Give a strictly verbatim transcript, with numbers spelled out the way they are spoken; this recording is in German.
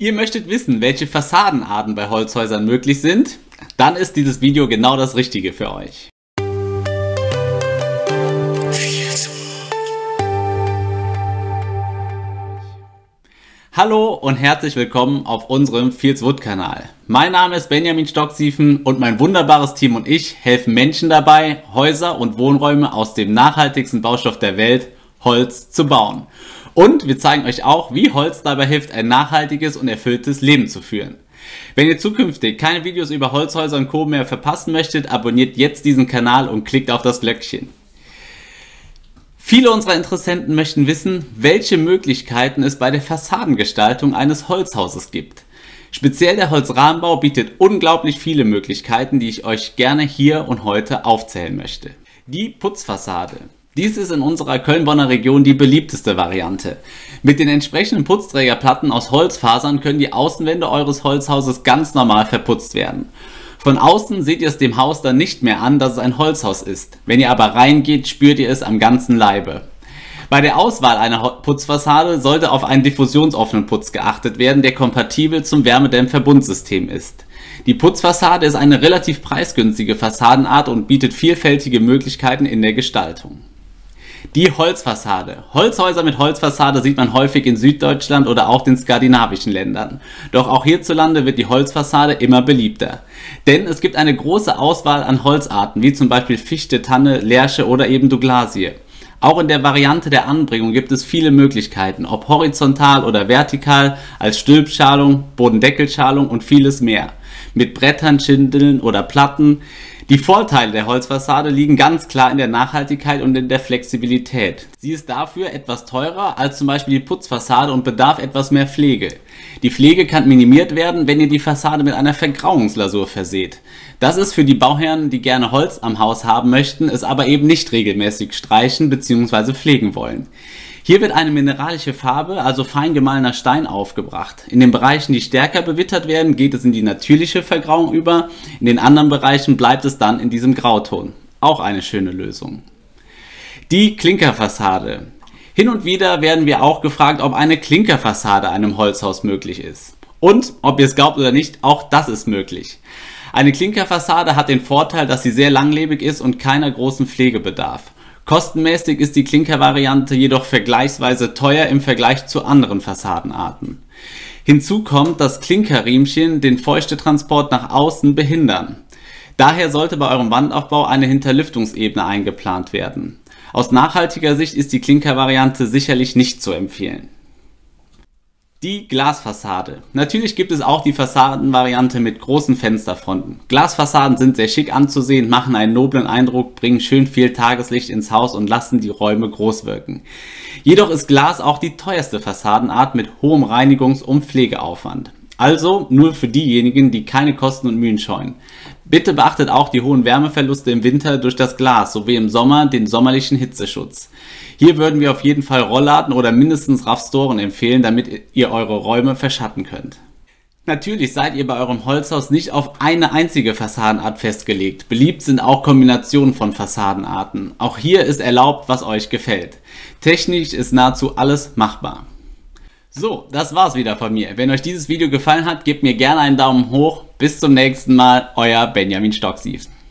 Ihr möchtet wissen, welche Fassadenarten bei Holzhäusern möglich sind? Dann ist dieses Video genau das Richtige für euch. Hallo und herzlich willkommen auf unserem Fields-Wood Kanal. Mein Name ist Benjamin Stocksiefen und mein wunderbares Team und ich helfen Menschen dabei, Häuser und Wohnräume aus dem nachhaltigsten Baustoff der Welt, Holz, zu bauen. Und wir zeigen euch auch, wie Holz dabei hilft, ein nachhaltiges und erfülltes Leben zu führen. Wenn ihr zukünftig keine Videos über Holzhäuser und Co. mehr verpassen möchtet, abonniert jetzt diesen Kanal und klickt auf das Glöckchen. Viele unserer Interessenten möchten wissen, welche Möglichkeiten es bei der Fassadengestaltung eines Holzhauses gibt. Speziell der Holzrahmenbau bietet unglaublich viele Möglichkeiten, die ich euch gerne hier und heute aufzählen möchte. Die Putzfassade. Dies ist in unserer Köln-Bonner Region die beliebteste Variante. Mit den entsprechenden Putzträgerplatten aus Holzfasern können die Außenwände eures Holzhauses ganz normal verputzt werden. Von außen seht ihr es dem Haus dann nicht mehr an, dass es ein Holzhaus ist. Wenn ihr aber reingeht, spürt ihr es am ganzen Leibe. Bei der Auswahl einer Putzfassade sollte auf einen diffusionsoffenen Putz geachtet werden, der kompatibel zum Wärmedämmverbundsystem ist. Die Putzfassade ist eine relativ preisgünstige Fassadenart und bietet vielfältige Möglichkeiten in der Gestaltung. Die Holzfassade. Holzhäuser mit Holzfassade sieht man häufig in Süddeutschland oder auch den skandinavischen Ländern. Doch auch hierzulande wird die Holzfassade immer beliebter. Denn es gibt eine große Auswahl an Holzarten, wie zum Beispiel Fichte, Tanne, Lärche oder eben Douglasie. Auch in der Variante der Anbringung gibt es viele Möglichkeiten, ob horizontal oder vertikal, als Stülpschalung, Bodendeckelschalung und vieles mehr. Mit Brettern, Schindeln oder Platten. Die Vorteile der Holzfassade liegen ganz klar in der Nachhaltigkeit und in der Flexibilität. Sie ist dafür etwas teurer als zum Beispiel die Putzfassade und bedarf etwas mehr Pflege. Die Pflege kann minimiert werden, wenn ihr die Fassade mit einer Vergrauungslasur verseht. Das ist für die Bauherren, die gerne Holz am Haus haben möchten, es aber eben nicht regelmäßig streichen bzw. pflegen wollen. Hier wird eine mineralische Farbe, also fein gemahlener Stein, aufgebracht. In den Bereichen, die stärker bewittert werden, geht es in die natürliche Vergrauung über. In den anderen Bereichen bleibt es dann in diesem Grauton. Auch eine schöne Lösung. Die Klinkerfassade. Hin und wieder werden wir auch gefragt, ob eine Klinkerfassade einem Holzhaus möglich ist. Und, ob ihr es glaubt oder nicht, auch das ist möglich. Eine Klinkerfassade hat den Vorteil, dass sie sehr langlebig ist und keiner großen Pflege bedarf. Kostenmäßig ist die Klinkervariante jedoch vergleichsweise teuer im Vergleich zu anderen Fassadenarten. Hinzu kommt, dass Klinkerriemchen den Feuchtetransport nach außen behindern. Daher sollte bei eurem Wandaufbau eine Hinterlüftungsebene eingeplant werden. Aus nachhaltiger Sicht ist die Klinkervariante sicherlich nicht zu empfehlen. Die Glasfassade. Natürlich gibt es auch die Fassadenvariante mit großen Fensterfronten. Glasfassaden sind sehr schick anzusehen, machen einen noblen Eindruck, bringen schön viel Tageslicht ins Haus und lassen die Räume groß wirken. Jedoch ist Glas auch die teuerste Fassadenart mit hohem Reinigungs- und Pflegeaufwand. Also nur für diejenigen, die keine Kosten und Mühen scheuen. Bitte beachtet auch die hohen Wärmeverluste im Winter durch das Glas sowie im Sommer den sommerlichen Hitzeschutz. Hier würden wir auf jeden Fall Rollladen oder mindestens Rafstoren empfehlen, damit ihr eure Räume verschatten könnt. Natürlich seid ihr bei eurem Holzhaus nicht auf eine einzige Fassadenart festgelegt. Beliebt sind auch Kombinationen von Fassadenarten. Auch hier ist erlaubt, was euch gefällt. Technisch ist nahezu alles machbar. So, das war's wieder von mir. Wenn euch dieses Video gefallen hat, gebt mir gerne einen Daumen hoch. Bis zum nächsten Mal, euer Benjamin Stocksiefen.